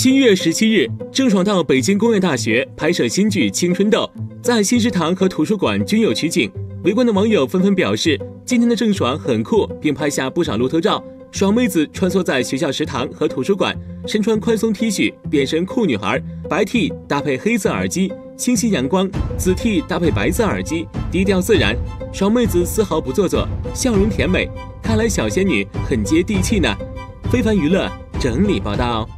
7月17日，郑爽到北京工业大学拍摄新剧《青春痘》，在新食堂和图书馆均有取景。围观的网友纷纷表示，今天的郑爽很酷，并拍下不少路透照。爽妹子穿梭在学校食堂和图书馆，身穿宽松 T 恤，变身酷女孩，白 T 搭配黑色耳机，清新阳光；紫 T 搭配白色耳机，低调自然。爽妹子丝毫不做作，笑容甜美，看来小仙女很接地气呢。非凡娱乐整理报道。